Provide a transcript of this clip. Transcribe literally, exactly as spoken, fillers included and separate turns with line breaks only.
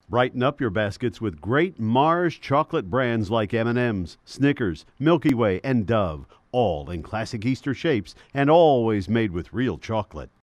Brighten up your baskets with great Mars chocolate brands like M and M's, Snickers, Milky Way, and Dove, all in classic Easter shapes and always made with real chocolate.